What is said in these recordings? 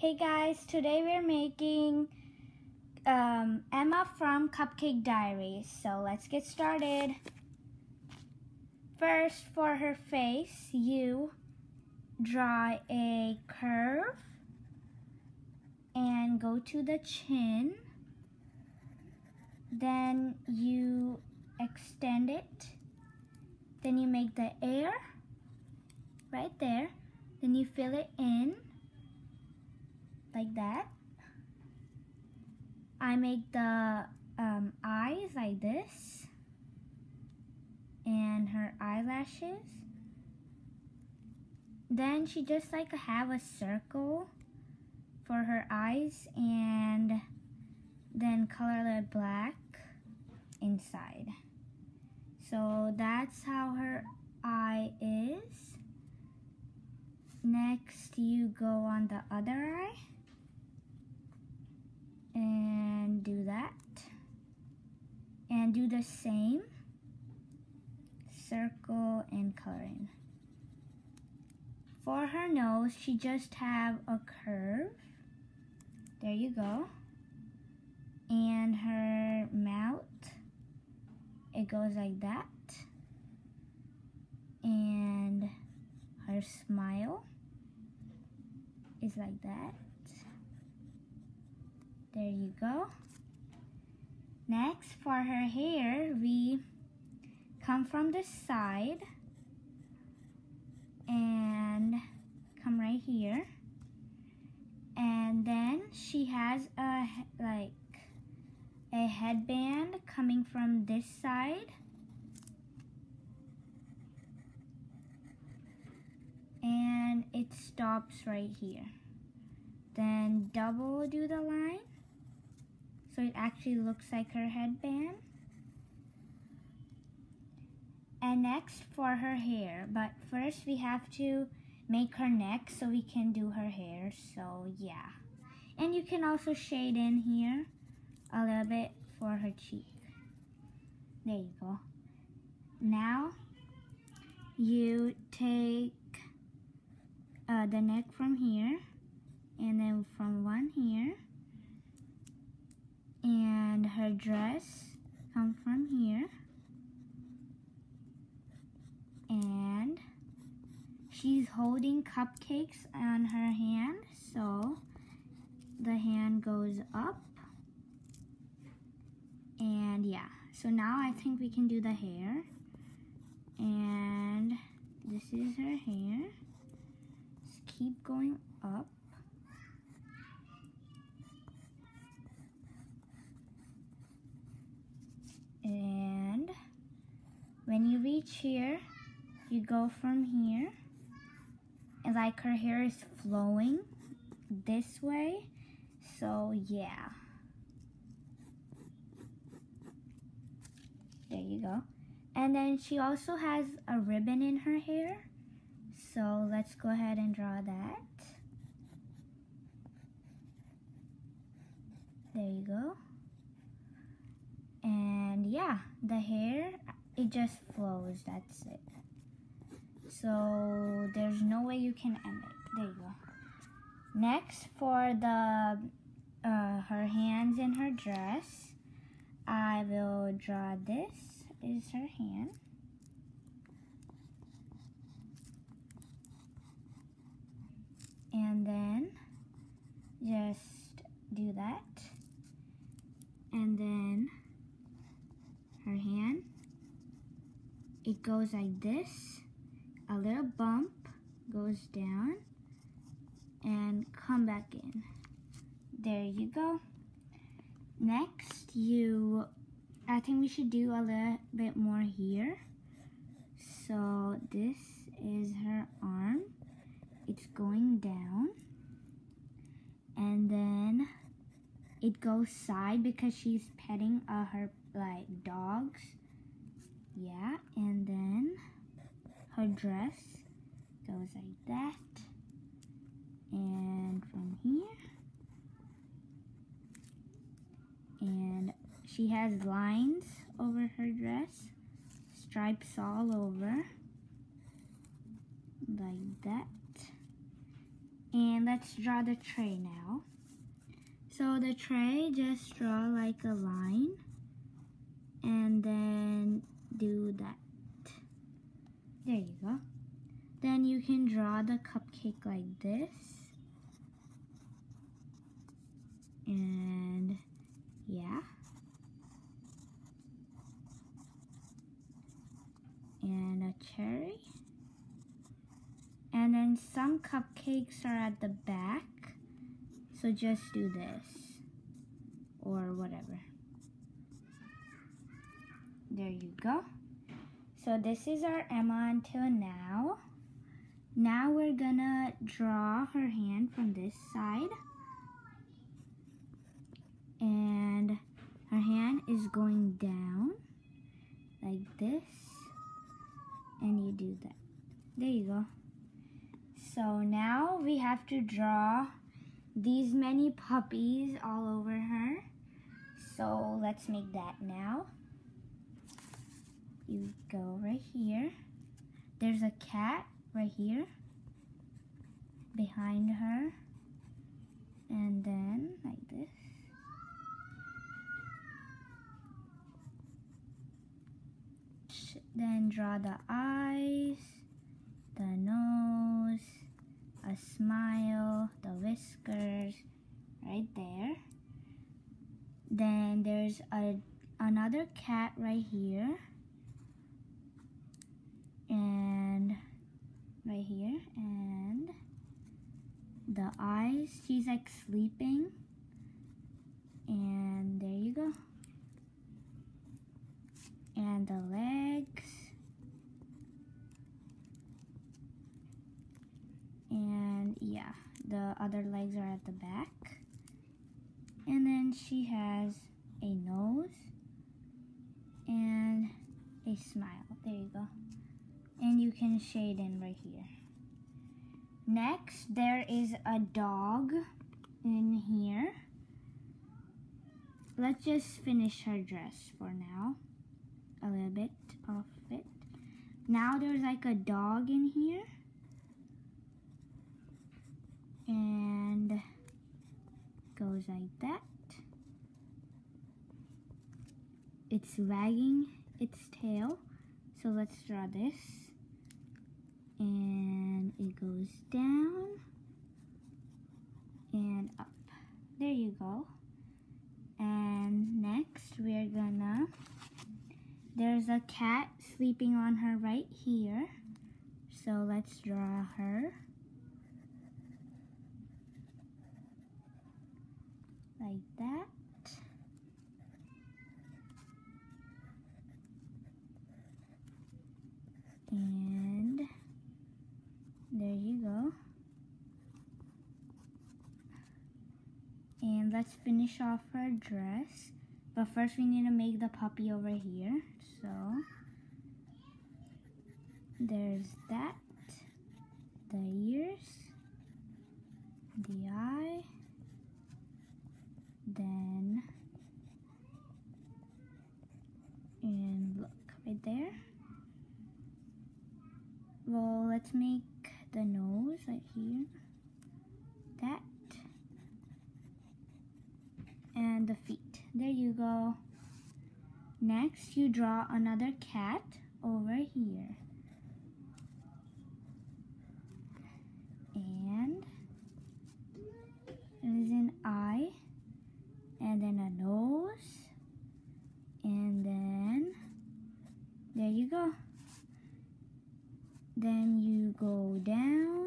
Hey guys, today we're making Emma from Cupcake Diaries. So let's get started. First, for her face, you draw a curve and go to the chin. Then you extend it. Then you make the air right there. Then you fill it in like that. I make the eyes like this and her eyelashes. Then she just have a circle for her eyes and then color it black inside. So that's how her eye is. Next you go on the other eye and do that and do the same circle and color in. For her nose, she just have a curve. There you go. And her mouth, it goes like that. And her smile is like that. There you go. Next, for her hair, we come from the side and come right here. And then she has a headband coming from this side. And it stops right here. Then double do the line so it actually looks like her headband. And next for her hair, but first we have to make her neck so we can do her hair. So yeah, and you can also shade in here a little bit for her cheek. There you go. Now you take the neck from here and then from one here, and her dress come from here, and she's holding cupcakes on her hand, so the hand goes up. And yeah, so now I think we can do the hair. And this is her hair. Just keep going up. And when you reach here, you go from here. And like her hair is flowing this way. So yeah. There you go. And then she also has a ribbon in her hair. So let's go ahead and draw that. There you go. And yeah, the hair, it just flows, that's it. So there's no way you can end it. There you go. Next, for the her hands in her dress, I will draw this is her hand. And then just do that. And then her hand, it goes like this. A little bump goes down and come back in. There you go. Next, I think we should do a little bit more here. So this is her arm. It's going down. And then it goes side because she's petting her dogs. Yeah, and then her dress goes like that. And from here. And she has lines over her dress, stripes all over, like that. And let's draw the tray now. So the tray, just draw like a line and then do that. There you go. Then you can draw the cupcake like this. And yeah. And a cherry. And then some cupcakes are at the back. So just do this. Or whatever. There you go. So this is our Emma until now. Now we're gonna draw her hand from this side. And her hand is going down like this. And you do that. There you go. So now we have to draw these many puppies all over her. So let's make that now. You go right here. There's a cat right here behind her. And then like this. Then draw the eyes, the nose, a smile, the whiskers, right there. Then there's another cat right here. And right here. And the eyes, she's like sleeping. And there you go. And the legs. And yeah, the other legs are at the back. And then she has a nose and a smile. There you go. And you can shade in right here. Next, there is a dog in here. Let's just finish her dress for now. A little bit of it. Now there's like a dog in here. And goes like that. It's wagging its tail. So let's draw this. And it goes down and up. There you go. And next we're gonna, there's a cat sleeping on her right here. So let's draw her. Like that. And there you go. And let's finish off her dress. But first we need to make the puppy over here. So there's that. The ears. The eye. Then, and look, right there. Well, let's make the nose right here. That. And the feet. There you go. Next, you draw another cat over here. And there's an eye. And then a nose. And then, there you go. Then you go down.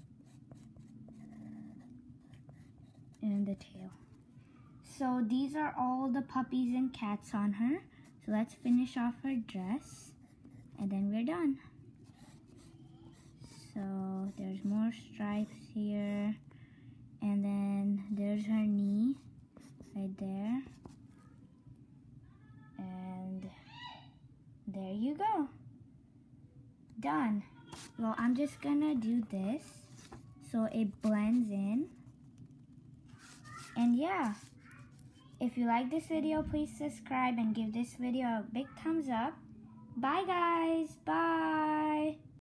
And the tail. So these are all the puppies and cats on her. So let's finish off her dress. And then we're done. So there's more stripes here. And then there's her knee. Right there. And there you go. Done. Well, I'm just gonna do this so it blends in. And yeah, if you like this video, please subscribe and give this video a big thumbs up. Bye guys. Bye.